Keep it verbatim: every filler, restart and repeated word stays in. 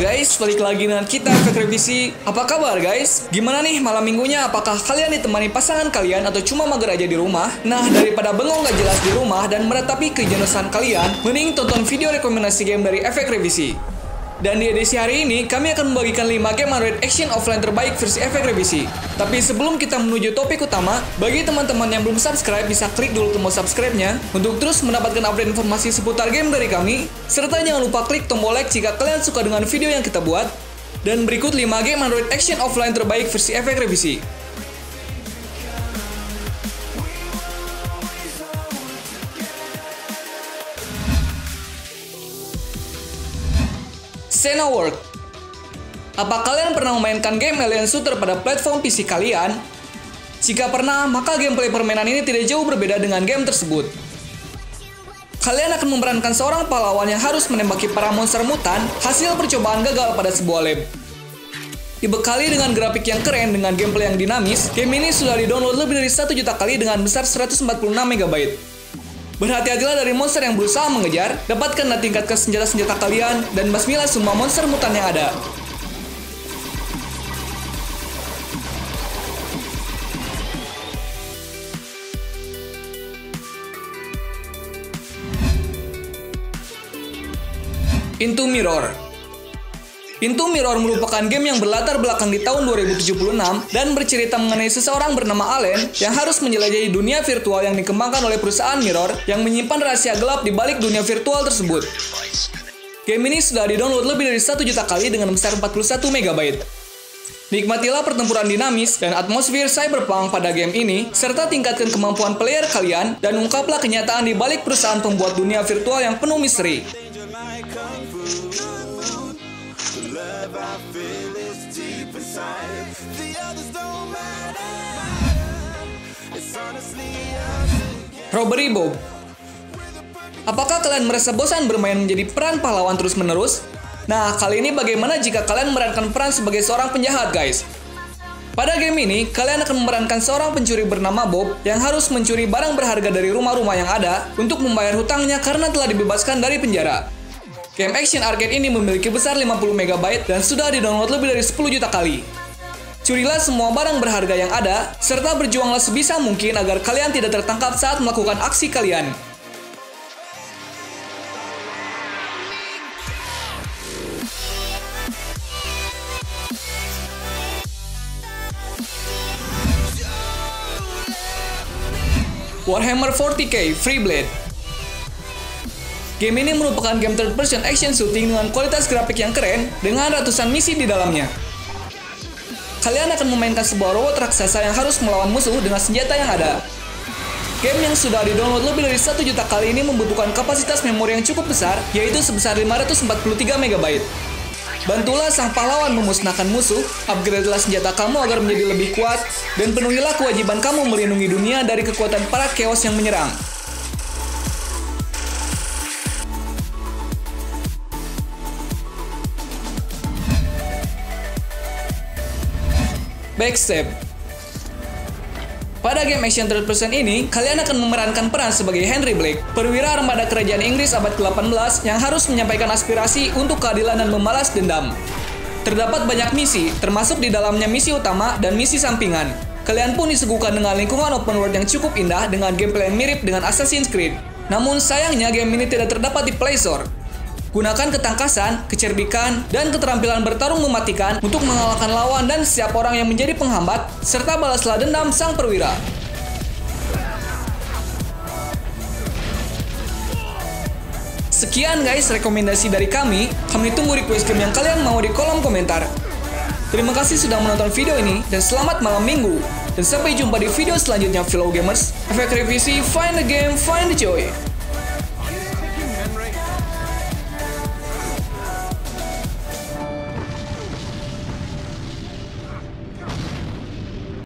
guys, balik lagi dengan kita Efek Revisi. Apa kabar guys? Gimana nih malam minggunya? Apakah kalian ditemani pasangan kalian atau cuma mager aja di rumah? Nah, daripada bengong gak jelas di rumah dan meratapi kejenuhan kalian, mending tonton video rekomendasi game dari Efek Revisi. Dan di edisi hari ini, kami akan membagikan lima game Android action offline terbaik versi Efek Revisi. Tapi sebelum kita menuju topik utama, bagi teman-teman yang belum subscribe, bisa klik dulu tombol subscribe-nya untuk terus mendapatkan update informasi seputar game dari kami. Serta jangan lupa klik tombol like jika kalian suka dengan video yang kita buat. Dan berikut lima game Android action offline terbaik versi Efek Revisi. Xenoworld. Apa kalian pernah memainkan game alien shooter pada platform P C kalian? Jika pernah, maka gameplay permainan ini tidak jauh berbeda dengan game tersebut. Kalian akan memerankan seorang pahlawan yang harus menembaki para monster mutan hasil percobaan gagal pada sebuah lab. Dibekali dengan grafik yang keren dengan gameplay yang dinamis, game ini sudah di-download lebih dari satu juta kali dengan besar seratus empat puluh enam megabyte. Berhati-hatilah dari monster yang berusaha mengejar, dapatkan dan tingkatkan senjata-senjata kalian, dan basmilah semua monster mutan yang ada. Into Mirror. Into Mirror merupakan game yang berlatar belakang di tahun dua ribu tujuh puluh enam dan bercerita mengenai seseorang bernama Allen yang harus menjelajahi dunia virtual yang dikembangkan oleh perusahaan Mirror yang menyimpan rahasia gelap di balik dunia virtual tersebut. Game ini sudah di-download lebih dari satu juta kali dengan besar empat puluh satu megabyte. Nikmatilah pertempuran dinamis dan atmosfer cyberpunk pada game ini, serta tingkatkan kemampuan player kalian dan ungkaplah kenyataan di balik perusahaan pembuat dunia virtual yang penuh misteri. Robbery Bob. Apakah kalian merasa bosan bermain menjadi peran pahlawan terus-menerus? Nah, kali ini bagaimana jika kalian memerankan peran sebagai seorang penjahat, guys? Pada game ini, kalian akan memerankan seorang pencuri bernama Bob yang harus mencuri barang berharga dari rumah-rumah yang ada untuk membayar hutangnya karena telah dibebaskan dari penjara. Game action arcade ini memiliki besar lima puluh megabyte dan sudah di-download lebih dari sepuluh juta kali. Curilah semua barang berharga yang ada, serta berjuanglah sebisa mungkin agar kalian tidak tertangkap saat melakukan aksi kalian. Warhammer empat puluh K Freeblade. Game ini merupakan game third person action shooting dengan kualitas grafik yang keren dengan ratusan misi di dalamnya. Kalian akan memainkan sebuah robot raksasa yang harus melawan musuh dengan senjata yang ada. Game yang sudah di-download lebih dari satu juta kali ini membutuhkan kapasitas memori yang cukup besar, yaitu sebesar lima ratus empat puluh tiga megabyte. Bantulah sang pahlawan memusnahkan musuh, upgradelah senjata kamu agar menjadi lebih kuat, dan penuhilah kewajiban kamu melindungi dunia dari kekuatan para chaos yang menyerang. Backstab. Pada game action third person ini, kalian akan memerankan peran sebagai Henry Blake, perwira armada kerajaan Inggris abad ke delapan belas yang harus menyampaikan aspirasi untuk keadilan dan membalas dendam. Terdapat banyak misi, termasuk di dalamnya misi utama dan misi sampingan. Kalian pun disuguhkan dengan lingkungan open world yang cukup indah dengan gameplay yang mirip dengan Assassin's Creed. Namun sayangnya game ini tidak terdapat di Play Store. Gunakan ketangkasan, kecerdikan, dan keterampilan bertarung mematikan untuk mengalahkan lawan dan setiap orang yang menjadi penghambat, serta balaslah dendam sang perwira. Sekian guys rekomendasi dari kami, kami tunggu request game yang kalian mau di kolom komentar. Terima kasih sudah menonton video ini, dan selamat malam minggu. Dan sampai jumpa di video selanjutnya fellow gamers. Efek Revisi, find the game, find the joy.